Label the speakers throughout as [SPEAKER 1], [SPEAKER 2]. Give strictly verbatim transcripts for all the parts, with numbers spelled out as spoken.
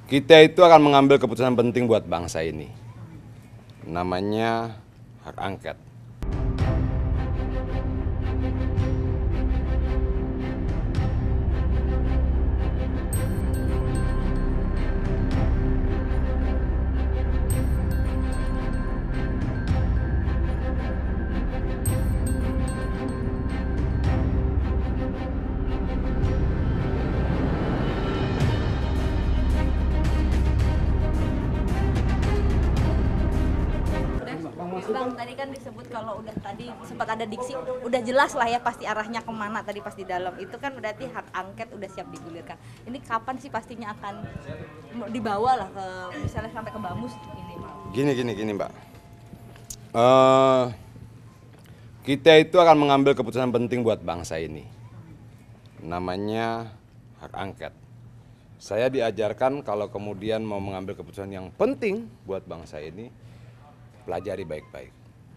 [SPEAKER 1] Kita itu akan mengambil keputusan penting buat bangsa ini. Namanya hak angket.
[SPEAKER 2] Bang, tadi kan disebut kalau udah tadi sempat ada diksi, udah jelas lah ya pasti arahnya kemana tadi pas di dalam. Itu kan berarti hak angket udah siap digulirkan. Ini kapan sih pastinya akan dibawa lah ke misalnya sampai ke Bamus ini?
[SPEAKER 1] Gini, gini, gini Mbak. Uh, kita itu akan mengambil keputusan penting buat bangsa ini. Namanya hak angket. Saya diajarkan kalau kemudian mau mengambil keputusan yang penting buat bangsa ini, pelajari baik-baik.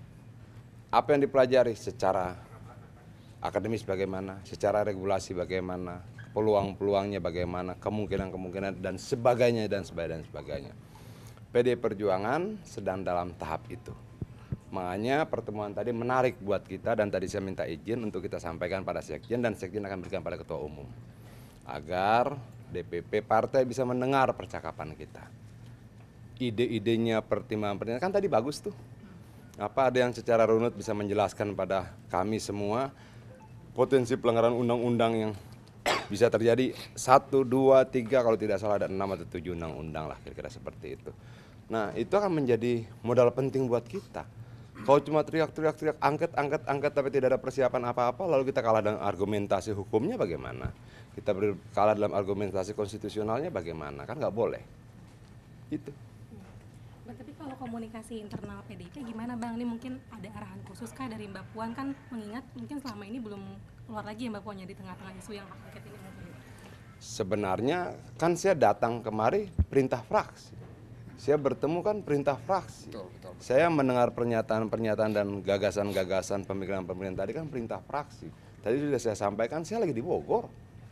[SPEAKER 1] Apa yang dipelajari secara akademis bagaimana, secara regulasi bagaimana, peluang-peluangnya bagaimana, kemungkinan-kemungkinan dan sebagainya dan sebagainya dan sebagainya. P D I Perjuangan sedang dalam tahap itu. Makanya pertemuan tadi menarik buat kita dan tadi saya minta izin untuk kita sampaikan pada Sekjen dan Sekjen akan berikan pada Ketua Umum. Agar D P P partai bisa mendengar percakapan kita. Ide-idenya, pertimbangan-pertimbangan, kan tadi bagus tuh. Apa ada yang secara runut bisa menjelaskan pada kami semua potensi pelanggaran undang-undang yang bisa terjadi satu, dua, tiga, kalau tidak salah ada enam atau tujuh undang-undang lah kira-kira seperti itu. Nah itu akan menjadi modal penting buat kita. Kalau cuma teriak-teriak, teriak angket, angket, angket tapi tidak ada persiapan apa-apa, lalu kita kalah dengan argumentasi hukumnya bagaimana? Kita kalah dalam argumentasi konstitusionalnya bagaimana? Kan nggak boleh. Itu.
[SPEAKER 3] Tapi kalau komunikasi internal P D I P gimana Bang? Ini mungkin ada arahan khusus kah dari Mbak Puan, kan mengingat mungkin selama ini belum keluar lagi ya Mbak Puannya di tengah-tengah isu yang hak angket ini mungkin.
[SPEAKER 1] Sebenarnya kan saya datang kemari perintah fraksi. Saya bertemu kan perintah fraksi. Betul, betul. Saya mendengar pernyataan-pernyataan dan gagasan-gagasan pemikiran-pemikiran tadi kan perintah fraksi. Tadi sudah saya sampaikan saya lagi di Bogor.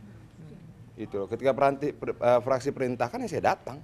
[SPEAKER 1] Itu ketika peranti, uh, fraksi perintahkan ya saya datang.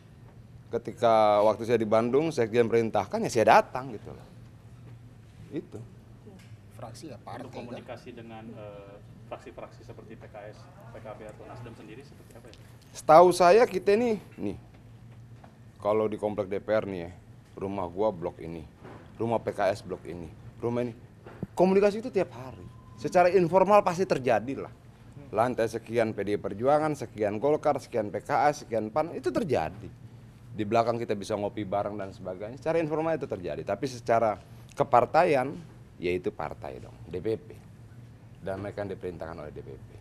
[SPEAKER 1] Ketika waktu saya di Bandung, Sekjen perintahkan ya saya datang gitu loh. Itu.
[SPEAKER 4] Fraksi ya partai.
[SPEAKER 5] Komunikasi kan? dengan uh, fraksi-fraksi seperti P K S, P K B atau Nasdem sendiri seperti apa ya?
[SPEAKER 1] Setahu saya kita nih, nih. Kalau di komplek D P R nih ya, rumah gua blok ini, rumah P K S blok ini, rumah ini. Komunikasi itu tiap hari. Secara informal pasti terjadi lah. Lantai sekian P D I Perjuangan, sekian Golkar, sekian P K S, sekian P A N, itu terjadi. Di belakang kita bisa ngopi bareng dan sebagainya. Secara informal itu terjadi. Tapi secara kepartaian, yaitu partai dong, D P P. Dan mereka yang diperintahkan oleh D P P.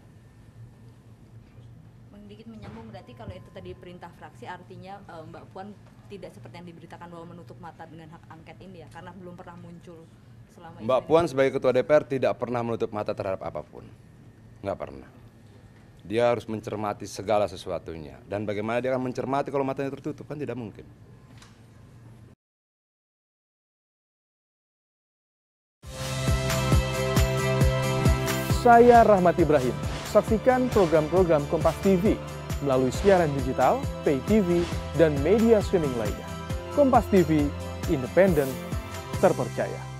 [SPEAKER 2] Sedikit menyambung, berarti kalau itu tadi perintah fraksi artinya e, Mbak Puan tidak seperti yang diberitakan bahwa menutup mata dengan hak angket ini ya, karena belum pernah muncul selama ini.
[SPEAKER 1] Mbak Puan sebagai Ketua D P R tidak pernah menutup mata terhadap apapun. Nggak pernah. Dia harus mencermati segala sesuatunya. Dan bagaimana dia akan mencermati kalau matanya tertutup? Kan tidak mungkin.
[SPEAKER 6] Saya Rahmat Ibrahim. Saksikan program-program Kompas T V melalui siaran digital, pay T V, dan media streaming lainnya. Kompas T V, independen, terpercaya.